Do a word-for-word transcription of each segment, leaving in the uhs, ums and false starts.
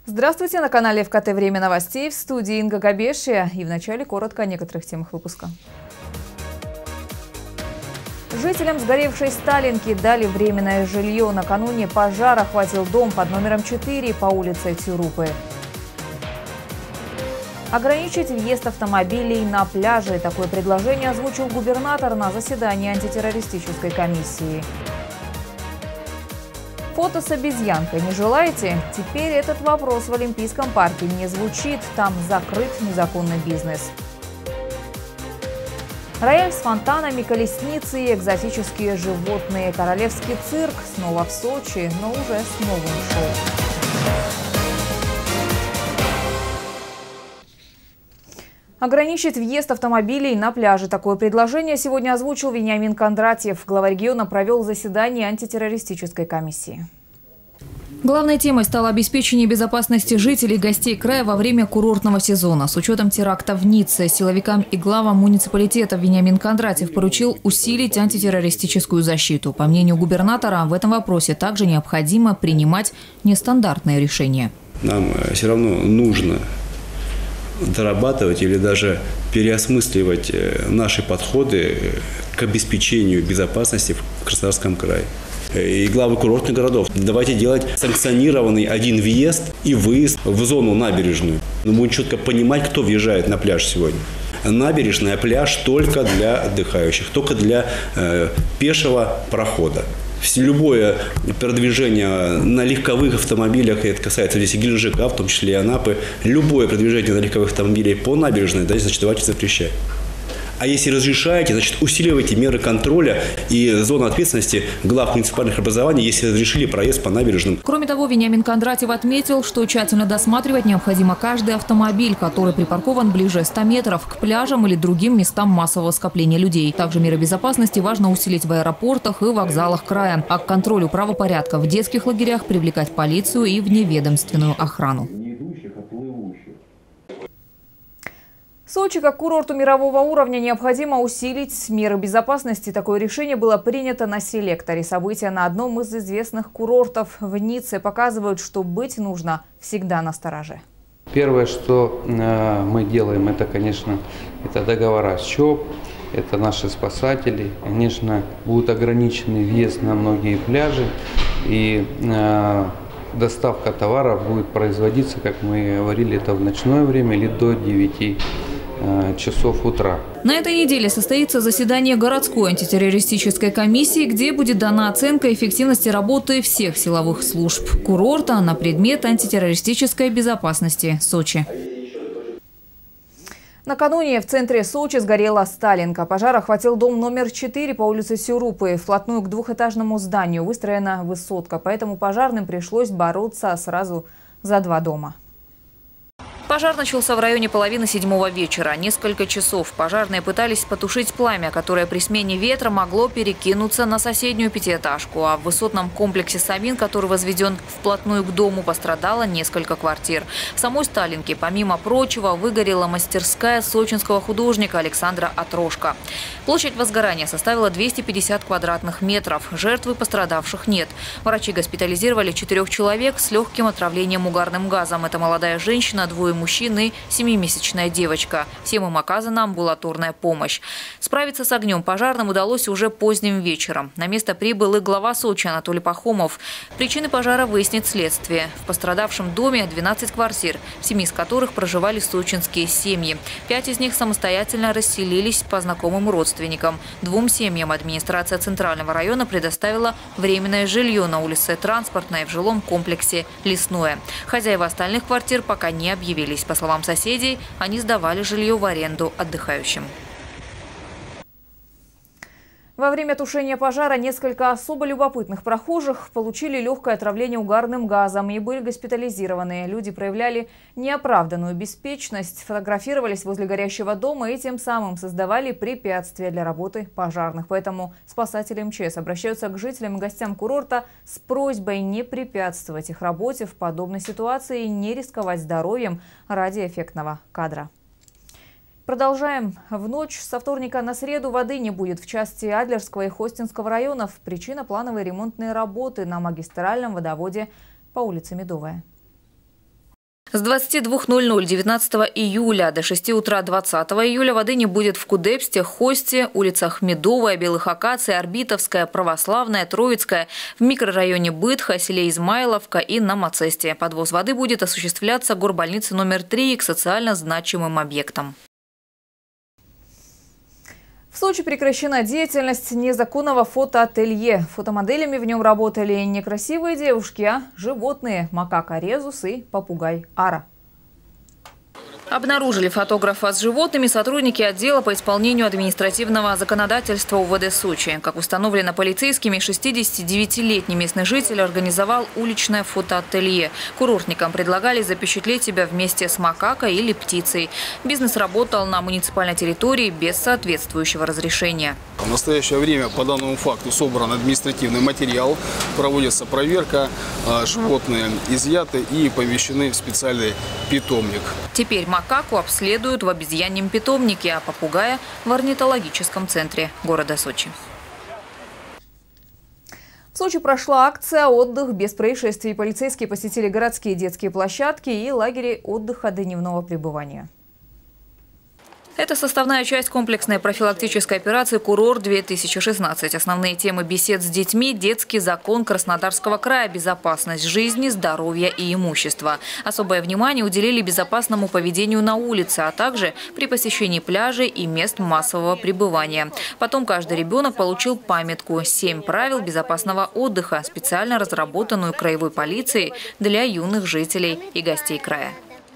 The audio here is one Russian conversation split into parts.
Здравствуйте, на канале эф ка тэ «Время новостей», в студии Инга Габешия. И вначале коротко о некоторых темах выпуска. Жителям сгоревшей Сталинки дали временное жилье. Накануне пожар охватил дом под номером четыре по улице Тюрупы. Ограничить въезд автомобилей на пляже. Такое предложение озвучил губернатор на заседании антитеррористической комиссии. Фото с обезьянкой не желаете? Теперь этот вопрос в Олимпийском парке не звучит. Там закрыт незаконный бизнес. Рояль с фонтанами, колесницы и экзотические животные. Королевский цирк снова в Сочи, но уже с новым шоу. Ограничить въезд автомобилей на пляже. Такое предложение сегодня озвучил Вениамин Кондратьев. Глава региона провел заседание антитеррористической комиссии. Главной темой стало обеспечение безопасности жителей и гостей края во время курортного сезона. С учетом теракта в Ницце силовикам и главам муниципалитета Вениамин Кондратьев поручил усилить антитеррористическую защиту. По мнению губернатора, в этом вопросе также необходимо принимать нестандартные решения. Нам все равно нужно дорабатывать или даже переосмысливать наши подходы к обеспечению безопасности в Краснодарском крае. И главы курортных городов. Давайте делать санкционированный один въезд и выезд в зону набережную. Мы будем четко понимать, кто въезжает на пляж сегодня. Набережная, пляж только для отдыхающих, только для э, пешего прохода. Любое продвижение на легковых автомобилях, это касается здесь и Геленджика, в том числе и Анапы, любое продвижение на легковых автомобилях по набережной, да, значит, давайте запрещать. А если разрешаете, значит, усиливайте меры контроля и зону ответственности глав муниципальных образований, если разрешили проезд по набережным. Кроме того, Вениамин Кондратьев отметил, что тщательно досматривать необходимо каждый автомобиль, который припаркован ближе ста метров к пляжам или другим местам массового скопления людей. Также меры безопасности важно усилить в аэропортах и вокзалах края. А к контролю правопорядка в детских лагерях привлекать полицию и вневедомственную охрану. Сочи как курорту мирового уровня необходимо усилить меры безопасности. Такое решение было принято на селекторе. События на одном из известных курортов в Ницце показывают, что быть нужно всегда настороже. Первое, что э, мы делаем, это, конечно, это договора с ЧОП, это наши спасатели. Конечно, будет ограниченный въезд на многие пляжи и э, доставка товаров будет производиться, как мы говорили, это в ночное время или до девяти часов утра. На этой неделе состоится заседание городской антитеррористической комиссии, где будет дана оценка эффективности работы всех силовых служб курорта на предмет антитеррористической безопасности Сочи. Накануне в центре Сочи сгорела Сталинка. Пожар охватил дом номер четыре по улице Тюрупы. Вплотную к двухэтажному зданию выстроена высотка, поэтому пожарным пришлось бороться сразу за два дома. Пожар начался в районе половины седьмого вечера. Несколько часов пожарные пытались потушить пламя, которое при смене ветра могло перекинуться на соседнюю пятиэтажку. А в высотном комплексе «Самин», который возведен вплотную к дому, пострадало несколько квартир. В самой Сталинке, помимо прочего, выгорела мастерская сочинского художника Александра Атрошко. Площадь возгорания составила двести пятьдесят квадратных метров. Жертв и пострадавших нет. Врачи госпитализировали четырех человек с легким отравлением угарным газом. Это молодая женщина, двое мужчин и семимесячная девочка. Всем им оказана амбулаторная помощь. Справиться с огнем пожарным удалось уже поздним вечером. На место прибыл и глава Сочи Анатолий Пахомов. Причины пожара выяснит следствие. В пострадавшем доме двенадцать квартир, в семи из которых проживали сочинские семьи. Пять из них самостоятельно расселились по знакомым родственникам. Двум семьям администрация Центрального района предоставила временное жилье на улице Транспортной в жилом комплексе «Лесное». Хозяева остальных квартир пока не объявили. По словам соседей, они сдавали жилье в аренду отдыхающим. Во время тушения пожара несколько особо любопытных прохожих получили легкое отравление угарным газом и были госпитализированы. Люди проявляли неоправданную беспечность, фотографировались возле горящего дома и тем самым создавали препятствия для работы пожарных. Поэтому спасатели эм че эс обращаются к жителям и гостям курорта с просьбой не препятствовать их работе в подобной ситуации и не рисковать здоровьем ради эффектного кадра. Продолжаем. В ночь со вторника на среду воды не будет в части Адлерского и Хостинского районов. Причина – плановые ремонтные работы на магистральном водоводе по улице Медовая. С двадцати двух ноль-ноль девятнадцатого июля до шести утра двадцатого июля воды не будет в Кудепсте, Хосте, улицах Медовая, Белых Акаций, Орбитовская, Православная, Троицкая, в микрорайоне Бытха, селе Измайловка и на Мацесте. Подвоз воды будет осуществляться горбольницы номер три к социально значимым объектам. В Сочи прекращена деятельность незаконного фотоателье. Фотомоделями в нем работали не красивые девушки, а животные – макака резус и попугай Ара. Обнаружили фотографа с животными сотрудники отдела по исполнению административного законодательства УВД Сочи. Как установлено полицейскими, шестидесятидевятилетний местный житель организовал уличное фотоателье. Курортникам предлагали запечатлеть себя вместе с макакой или птицей. Бизнес работал на муниципальной территории без соответствующего разрешения. В настоящее время по данному факту собран административный материал, проводится проверка, животные изъяты и помещены в специальный питомник. Теперь макаку обследуют в обезьяньем питомнике, а попугая – в орнитологическом центре города Сочи. В Сочи прошла акция «Отдых без происшествий». Полицейские посетили городские детские площадки и лагеря отдыха дневного пребывания. Это составная часть комплексной профилактической операции «Курорт-две тысячи шестнадцать». Основные темы бесед с детьми – детский закон Краснодарского края, безопасность жизни, здоровья и имущества. Особое внимание уделили безопасному поведению на улице, а также при посещении пляжей и мест массового пребывания. Потом каждый ребенок получил памятку «Семь правил безопасного отдыха», специально разработанную краевой полицией для юных жителей и гостей края.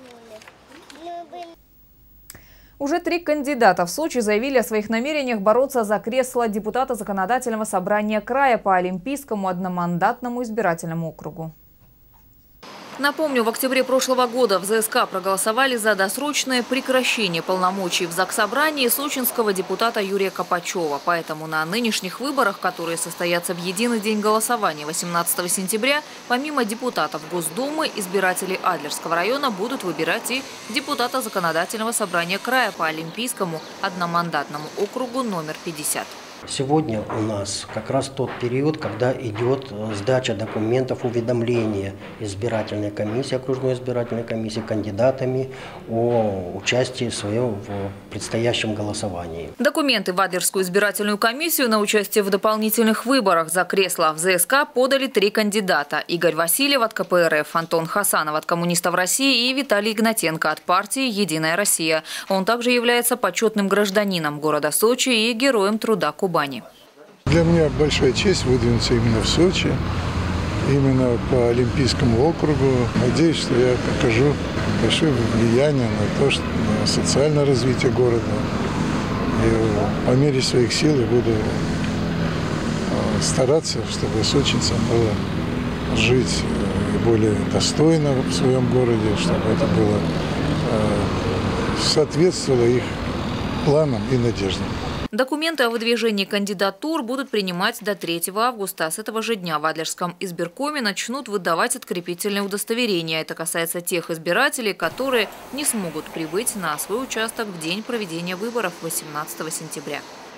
Уже три кандидата в Сочи заявили о своих намерениях бороться за кресло депутата Законодательного собрания края по Олимпийскому одномандатному избирательному округу. Напомню, в октябре прошлого года в ЗСК проголосовали за досрочное прекращение полномочий в Заксобрании сочинского депутата Юрия Копачева. Поэтому на нынешних выборах, которые состоятся в единый день голосования восемнадцатого сентября, помимо депутатов Госдумы, избиратели Адлерского района будут выбирать и депутата Законодательного собрания края по Олимпийскому одномандатному округу номер пятьдесят. Сегодня у нас как раз тот период, когда идет сдача документов, уведомления избирательной комиссии, окружной избирательной комиссии кандидатами о участии своем в предстоящем голосовании. Документы в Адлерскую избирательную комиссию на участие в дополнительных выборах за кресло в ЗСК подали три кандидата: Игорь Васильев от ка пэ эр эф, Антон Хасанов от Коммунистов России и Виталий Игнатенко от партии «Единая Россия». Он также является почетным гражданином города Сочи и героем труда Кубани. Для меня большая честь выдвинуться именно в Сочи, именно по Олимпийскому округу. Надеюсь, что я покажу большое влияние на то, что на социальное развитие города. И по мере своих сил я буду стараться, чтобы сочинцам было жить более достойно в своем городе, чтобы это было соответствовало их планам и надеждам. Документы о выдвижении кандидатур будут принимать до третьего августа. С этого же дня в Адлерском избиркоме начнут выдавать открепительные удостоверения. Это касается тех избирателей, которые не смогут прибыть на свой участок в день проведения выборов восемнадцатого сентября.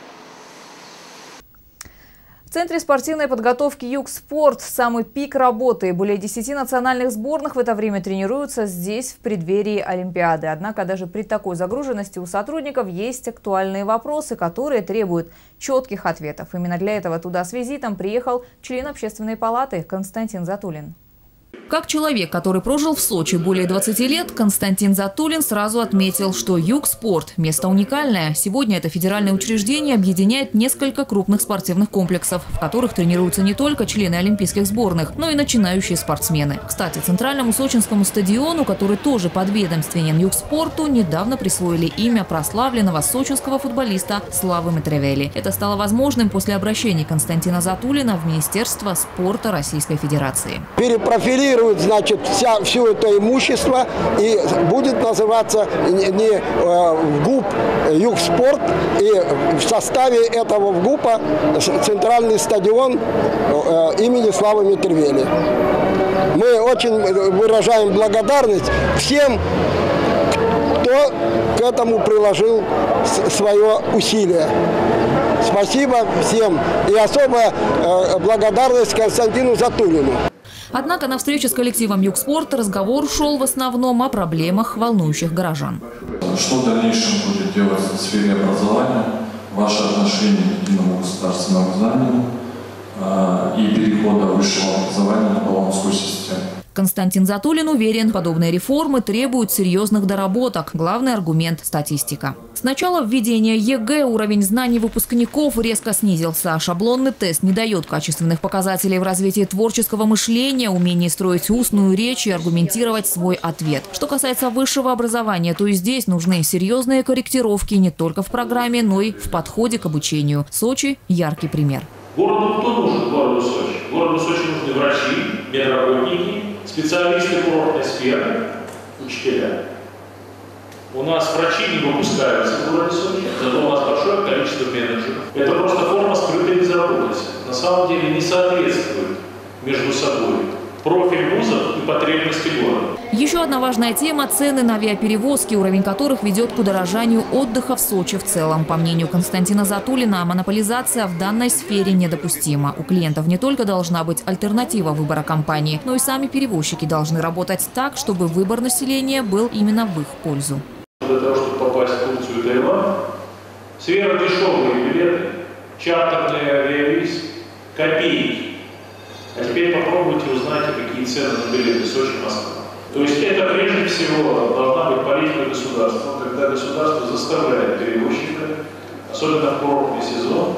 В Центре спортивной подготовки «Югспорт» самый пик работы. Более десяти национальных сборных в это время тренируются здесь в преддверии Олимпиады. Однако даже при такой загруженности у сотрудников есть актуальные вопросы, которые требуют четких ответов. Именно для этого туда с визитом приехал член Общественной палаты Константин Затулин. Как человек, который прожил в Сочи более двадцати лет, Константин Затулин сразу отметил, что «Югспорт» – место уникальное. Сегодня это федеральное учреждение объединяет несколько крупных спортивных комплексов, в которых тренируются не только члены олимпийских сборных, но и начинающие спортсмены. Кстати, центральному сочинскому стадиону, который тоже подведомственен «Югспорту», недавно присвоили имя прославленного сочинского футболиста Славы Митревели. Это стало возможным после обращения Константина Затулина в Министерство спорта Российской Федерации. Перепрофилировать, значит, вся, все это имущество и будет называться не э, ГУП «Югспорт», и в составе этого ГУПа центральный стадион э, имени Славы Митревели. Мы очень выражаем благодарность всем, кто к этому приложил свое усилие. Спасибо всем и особая э, благодарность Константину Затулину. Однако на встрече с коллективом «Югспорт» разговор шел в основном о проблемах, волнующих горожан. Что в дальнейшем будет делать в сфере образования, ваше отношение к единому государственному знанию и перехода высшего образования на баллонскую систему? Константин Затулин уверен, подобные реформы требуют серьезных доработок. Главный аргумент – статистика. С начала введения ЕГЭ уровень знаний выпускников резко снизился. Шаблонный тест не дает качественных показателей в развитии творческого мышления, умении строить устную речь и аргументировать свой ответ. Что касается высшего образования, то и здесь нужны серьезные корректировки не только в программе, но и в подходе к обучению. Сочи – яркий пример. Городу кто нужен? Городу Сочи. Городу Сочи нужны врачи, медработники, специалисты курортной сферы, учителя. У нас врачи не выпускаются в городе Сочи, зато у нас большое количество менеджеров. Это просто форма скрытой безработицы. На самом деле не соответствует между собой профиль вузов и потребности города. Еще одна важная тема – цены на авиаперевозки, уровень которых ведет к удорожанию отдыха в Сочи в целом. По мнению Константина Затулина, монополизация в данной сфере недопустима. У клиентов не только должна быть альтернатива выбора компании, но и сами перевозчики должны работать так, чтобы выбор населения был именно в их пользу. Для того, чтобы попасть в Турцию и Таиланд, сверхдешевые билеты, чартерные авиарейсы, копейки. А теперь попробуйте узнать, какие цены на билеты Сочи-Москва. То есть это прежде всего должна быть политика государства, когда государство заставляет перевозчика, особенно в курортный сезон,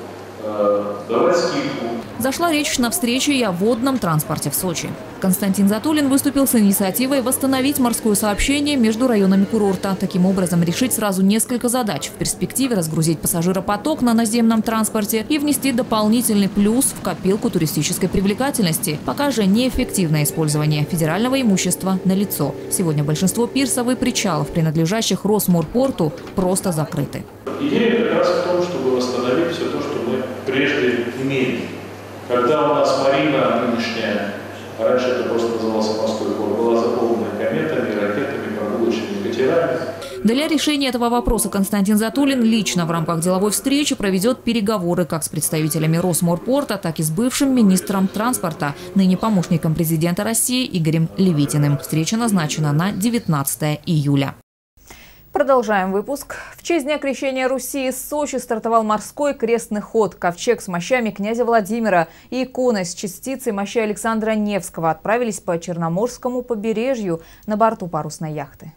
давать скидку. Зашла речь на встрече и о водном транспорте в Сочи. Константин Затулин выступил с инициативой восстановить морское сообщение между районами курорта. Таким образом, решить сразу несколько задач. В перспективе разгрузить пассажиропоток на наземном транспорте и внести дополнительный плюс в копилку туристической привлекательности. Пока же неэффективное использование федерального имущества налицо. Сегодня большинство пирсов и причалов, принадлежащих Росморпорту, просто закрыты. Идея как раз в том, чтобы восстановить все то, что мы прежде имели. Когда у нас марина нынешняя, а раньше это просто назывался морской порт, была заполнена кометами, ракетами, прогулочными катерами. Для решения этого вопроса Константин Затулин лично в рамках деловой встречи проведет переговоры как с представителями Росморпорта, так и с бывшим министром транспорта, ныне помощником президента России Игорем Левитиным. Встреча назначена на девятнадцатое июля. Продолжаем выпуск. В честь Дня крещения Руси из Сочи стартовал морской крестный ход. Ковчег с мощами князя Владимира и иконой с частицей мощей Александра Невского отправились по Черноморскому побережью на борту парусной яхты.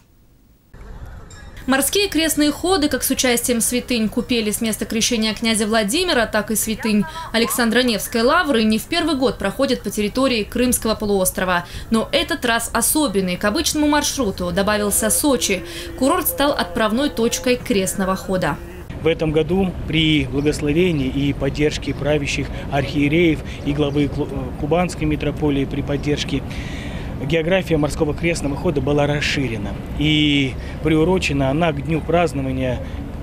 Морские крестные ходы, как с участием святынь Купели с места крещения князя Владимира, так и святынь Александра Невской лавры, не в первый год проходят по территории Крымского полуострова. Но этот раз особенный. К обычному маршруту добавился Сочи. Курорт стал отправной точкой крестного хода. В этом году при благословении и поддержке правящих архиереев и главы Кубанской митрополии, при поддержке география морского крестного хода была расширена. И приурочена она к дню празднования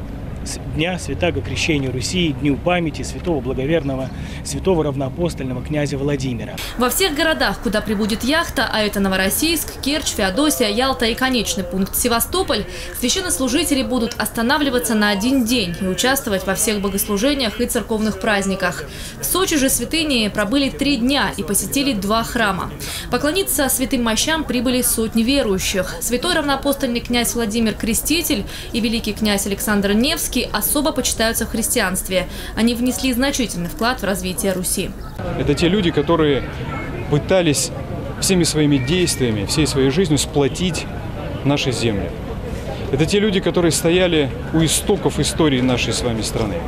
Дня Святаго Крещения Руси, Дню памяти святого благоверного, святого равноапостольного князя Владимира. Во всех городах, куда прибудет яхта, а это Новороссийск, Керчь, Феодосия, Ялта и конечный пункт Севастополь, священнослужители будут останавливаться на один день и участвовать во всех богослужениях и церковных праздниках. В Сочи же святыни пробыли три дня и посетили два храма. Поклониться святым мощам прибыли сотни верующих. Святой равноапостольный князь Владимир Креститель и великий князь Александр Невский особо почитаются в христианстве. Они внесли значительный вклад в развитие Руси. Это те люди, которые пытались всеми своими действиями, всей своей жизнью сплотить наши земли. Это те люди, которые стояли у истоков истории нашей с вами страны.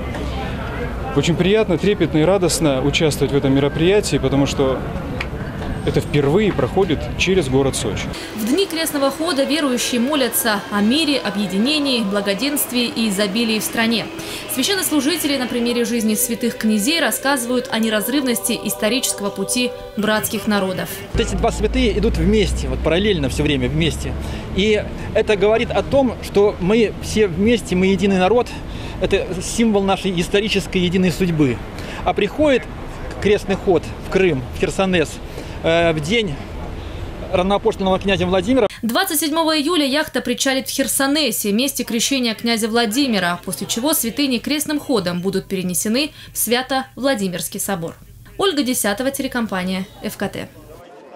Очень приятно, трепетно и радостно участвовать в этом мероприятии, потому что это впервые проходит через город Сочи. В дни крестного хода верующие молятся о мире, объединении, благоденствии и изобилии в стране. Священнослужители на примере жизни святых князей рассказывают о неразрывности исторического пути братских народов. Вот эти два святые идут вместе, вот параллельно все время вместе. И это говорит о том, что мы все вместе, мы единый народ. Это символ нашей исторической единой судьбы. А приходит крестный ход в Крым, в Херсонес, в день равноапостольного князя Владимира. двадцать седьмого июля яхта причалит в Херсонесе, месте крещения князя Владимира, после чего святыни крестным ходом будут перенесены в Свято-Владимирский собор. Ольга Десятова, телекомпания эф ка тэ.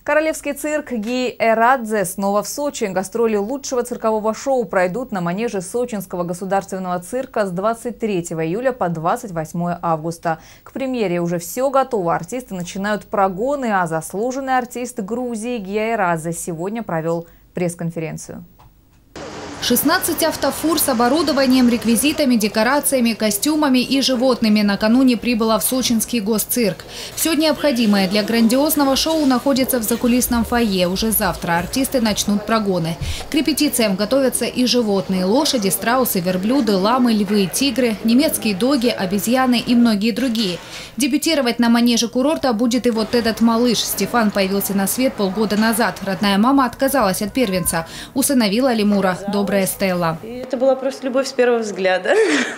Королевский цирк Гиерадзе снова в Сочи. Гастроли лучшего циркового шоу пройдут на манеже Сочинского государственного цирка с двадцать третьего июля по двадцать восьмое августа. К премьере уже все готово. Артисты начинают прогоны, а заслуженный артист Грузии Гиерадзе сегодня провел пресс-конференцию. шестнадцать автофур с оборудованием, реквизитами, декорациями, костюмами и животными накануне прибыла в сочинский госцирк. Все необходимое для грандиозного шоу находится в закулисном фойе. Уже завтра артисты начнут прогоны. К репетициям готовятся и животные – лошади, страусы, верблюды, ламы, львы, тигры, немецкие доги, обезьяны и многие другие. Дебютировать на манеже курорта будет и вот этот малыш. Стефан появился на свет полгода назад. Родная мама отказалась от первенца. Усыновила лемура. Добрая Стелла. Это была просто любовь с первого взгляда.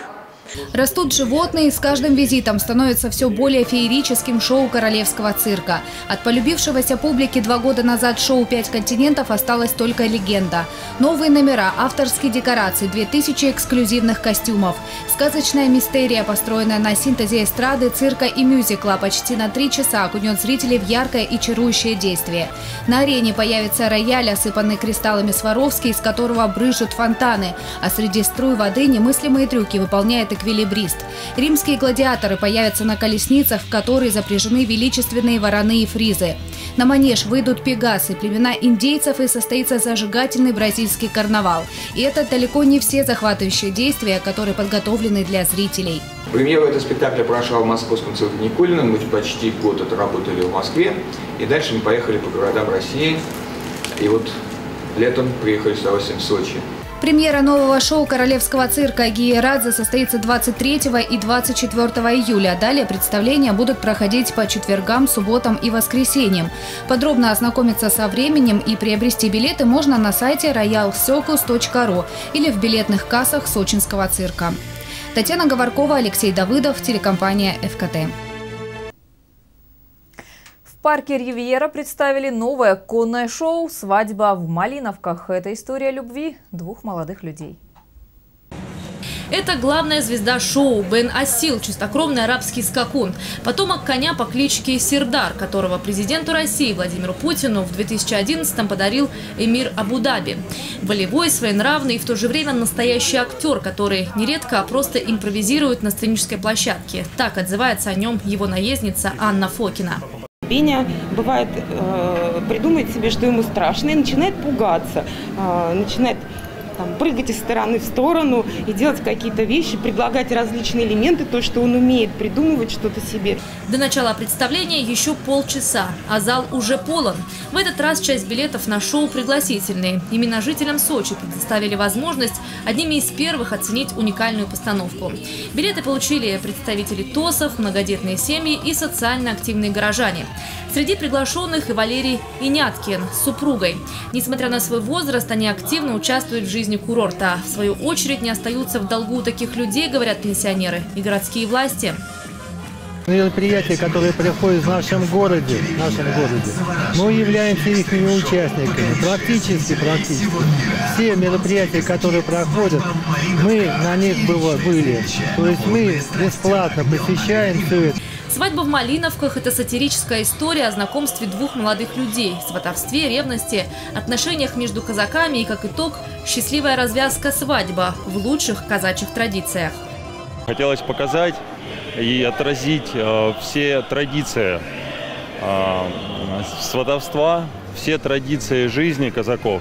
Растут животные, с каждым визитом становится все более феерическим шоу королевского цирка. От полюбившегося публике два года назад шоу «Пять континентов» осталась только легенда. Новые номера, авторские декорации, две тысячи эксклюзивных костюмов. Сказочная мистерия, построенная на синтезе эстрады, цирка и мюзикла, почти на три часа окунет зрителей в яркое и чарующее действие. На арене появится рояль, осыпанный кристаллами Сваровски, из которого брызжут фонтаны. А среди струй воды немыслимые трюки выполняет эквилибрист. Римские гладиаторы появятся на колесницах, в которые запряжены величественные вороны и фризы. На манеж выйдут пегасы, племена индейцев, и состоится зажигательный бразильский карнавал. И это далеко не все захватывающие действия, которые подготовлены для зрителей. Премьера этого спектакля прошла в московском цирке Никулина. Мы почти год отработали в Москве. И дальше мы поехали по городам России. И вот летом приехали с удовольствием в Сочи. Премьера нового шоу королевского цирка Гиерадзе состоится двадцать третьего и двадцать четвёртого июля. Далее представления будут проходить по четвергам, субботам и воскресеньям. Подробно ознакомиться со временем и приобрести билеты можно на сайте роял сёкус точка ру или в билетных кассах сочинского цирка. Татьяна Говоркова, Алексей Давыдов, телекомпания эф ка тэ. В парке «Ривьера» представили новое конное шоу «Свадьба в Малиновках». Это история любви двух молодых людей. Это главная звезда шоу Бен Асил, чистокровный арабский скакун, потомок коня по кличке Сердар, которого президенту России Владимиру Путину в две тысячи одиннадцатом подарил эмир Абу-Даби. Волевой, своенравный и в то же время настоящий актер, который нередко просто импровизирует на сценической площадке. Так отзывается о нем его наездница Анна Фокина. Беня, бывает, э, придумает себе, что ему страшно, и начинает пугаться, э, начинает там, прыгать из стороны в сторону и делать какие-то вещи, предлагать различные элементы, то, что он умеет, придумывать что-то себе. До начала представления еще полчаса, а зал уже полон. В этот раз часть билетов на шоу пригласительные. Именно жителям Сочи предоставили возможность одними из первых оценить уникальную постановку. Билеты получили представители ТОСов, многодетные семьи и социально активные горожане. Среди приглашенных и Валерий Иняткин с супругой. Несмотря на свой возраст, они активно участвуют в жизни курорта. В свою очередь не остаются в долгу таких людей, говорят пенсионеры и городские власти. Мероприятия, которые проходят в нашем городе, в нашем городе, мы являемся их участниками. Практически, практически. Все мероприятия, которые проходят, мы на них были. То есть мы бесплатно посещаем все это. «Свадьба в Малиновках» – это сатирическая история о знакомстве двух молодых людей, сватовстве, ревности, отношениях между казаками и, как итог, счастливая развязка свадьба в лучших казачьих традициях. Хотелось показать и отразить э, все традиции э, сватовства, все традиции жизни казаков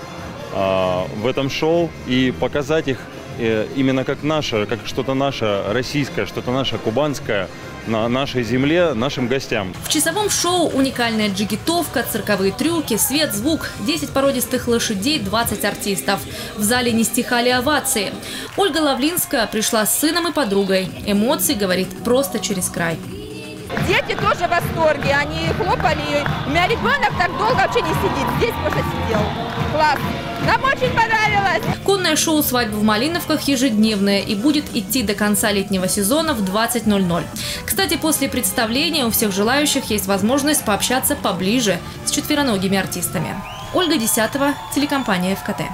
э, в этом шоу и показать их э, именно как наше, как что-то наше российское, что-то наше кубанское на нашей земле нашим гостям. В часовом шоу уникальная джигитовка, цирковые трюки, свет, звук, десять породистых лошадей, двадцать артистов. В зале не стихали овации. Ольга Лавлинская пришла с сыном и подругой. Эмоций, говорит, просто через край. Дети тоже в восторге, они хлопали. У меня ребенок так долго вообще не сидит, здесь просто сидел. Класс. Нам очень понравилось. Конное шоу «Свадьба в Малиновках» ежедневное и будет идти до конца летнего сезона в двадцать ноль ноль. Кстати, после представления у всех желающих есть возможность пообщаться поближе с четвероногими артистами. Ольга Десятова, телекомпания эф ка тэ.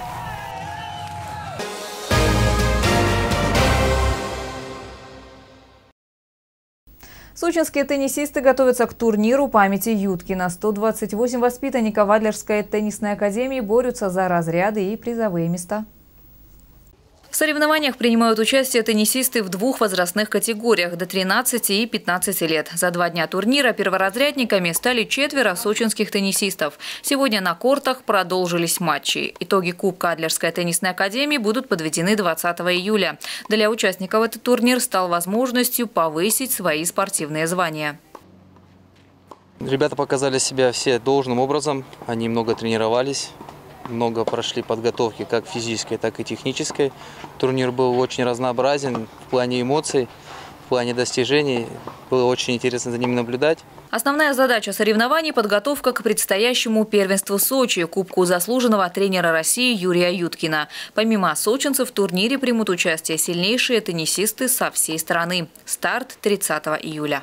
Сочинские теннисисты готовятся к турниру памяти Юткина. сто двадцать восемь воспитанников Адлерской теннисной академии борются за разряды и призовые места. В соревнованиях принимают участие теннисисты в двух возрастных категориях – до тринадцати и пятнадцати лет. За два дня турнира перворазрядниками стали четверо сочинских теннисистов. Сегодня на кортах продолжились матчи. Итоги Кубка Адлерской теннисной академии будут подведены двадцатого июля. Для участников этот турнир стал возможностью повысить свои спортивные звания. Ребята показали себя все должным образом. Они много тренировались. Много прошли подготовки как физической, так и технической. Турнир был очень разнообразен в плане эмоций, в плане достижений. Было очень интересно за ним наблюдать. Основная задача соревнований – подготовка к предстоящему первенству Сочи, Кубку заслуженного тренера России Юрия Юткина. Помимо сочинцев в турнире примут участие сильнейшие теннисисты со всей страны. Старт тридцатого июля.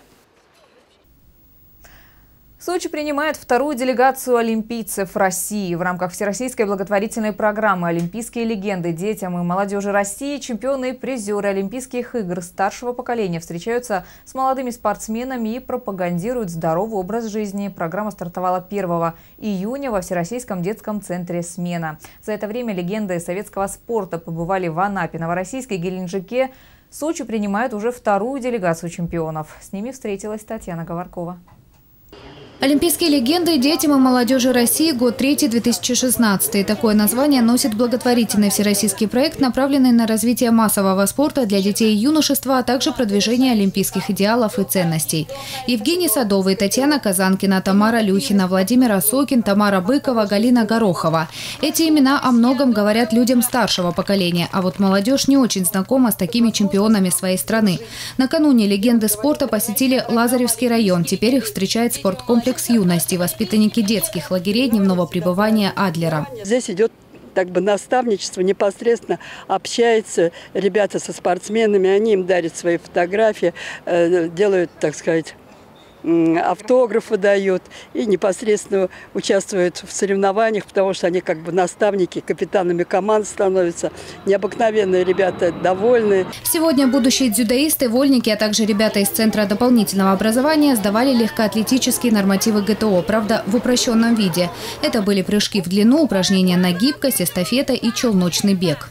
Сочи принимает вторую делегацию олимпийцев России. В рамках всероссийской благотворительной программы «Олимпийские легенды детям и молодежи России» чемпионы и призеры Олимпийских игр старшего поколения встречаются с молодыми спортсменами и пропагандируют здоровый образ жизни. Программа стартовала первого июня во Всероссийском детском центре «Смена». За это время легенды советского спорта побывали в Анапе, Новороссийске, Геленджике. Сочи принимает уже вторую делегацию чемпионов. С ними встретилась Татьяна Говоркова. Олимпийские легенды детям и молодежи России, год третий, две тысячи шестнадцатый. Такое название носит благотворительный всероссийский проект, направленный на развитие массового спорта для детей и юношества, а также продвижение олимпийских идеалов и ценностей. Евгений Садовый, Татьяна Казанкина, Тамара Люхина, Владимир Осокин, Тамара Быкова, Галина Горохова. Эти имена о многом говорят людям старшего поколения, а вот молодежь не очень знакома с такими чемпионами своей страны. Накануне легенды спорта посетили Лазаревский район. Теперь их встречает спорткомплекс юности, воспитанники детских лагерей дневного пребывания Адлера. Здесь идет так бы наставничество, непосредственно общаются ребята со спортсменами, они им дарят свои фотографии, делают, так сказать, автографы дают и непосредственно участвуют в соревнованиях, потому что они как бы наставники, капитанами команд становятся. Необыкновенные ребята, довольны. Сегодня будущие дзюдоисты, вольники, а также ребята из Центра дополнительного образования сдавали легкоатлетические нормативы ГТО, правда, в упрощенном виде. Это были прыжки в длину, упражнения на гибкость, эстафета и челночный бег.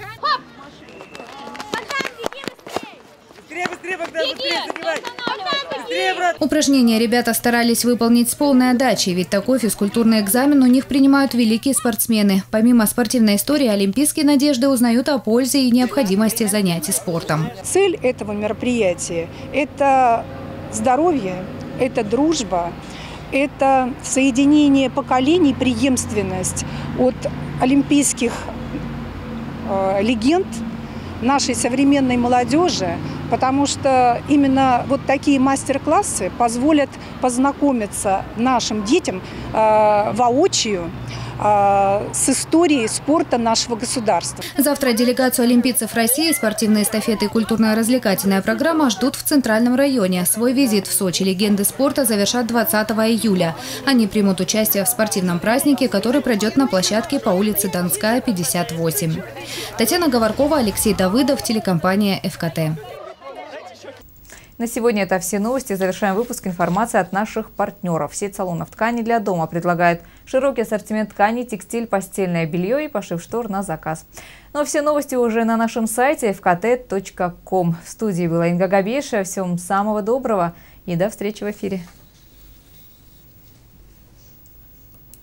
Упражнения ребята старались выполнить с полной отдачей, ведь такой физкультурный экзамен у них принимают великие спортсмены. Помимо спортивной истории, олимпийские надежды узнают о пользе и необходимости занятий спортом. Цель этого мероприятия – это здоровье, это дружба, это соединение поколений, преемственность от олимпийских э, легенд нашей современной молодежи, потому что именно вот такие мастер-классы позволят познакомиться нашим детям э, воочию э, с историей спорта нашего государства. Завтра делегацию олимпийцев России, спортивные эстафеты и культурно-развлекательная программа ждут в Центральном районе. Свой визит в Сочи легенды спорта завершат двадцатого июля. Они примут участие в спортивном празднике, который пройдет на площадке по улице Донская, пятьдесят восемь. Татьяна Говоркова, Алексей Давыдов, телекомпания эф ка тэ. На сегодня это все новости. Завершаем выпуск информации от наших партнеров. Сеть салонов ткани для дома предлагает широкий ассортимент тканей, текстиль, постельное белье и пошив штор на заказ. Но все новости уже на нашем сайте эф ка тэ точка ком. В студии была Инга Габейшая. Всем самого доброго и до встречи в эфире.